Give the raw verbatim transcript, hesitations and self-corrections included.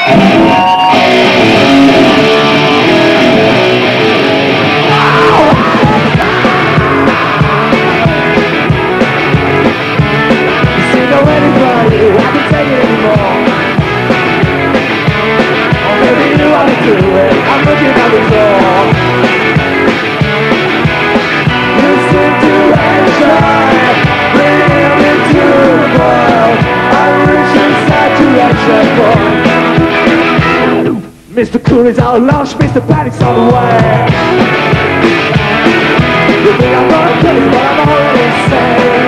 Mister Cool is out of lunch, Mister Panic's on the way. You think I'm gonna kill you, but I'm already insane.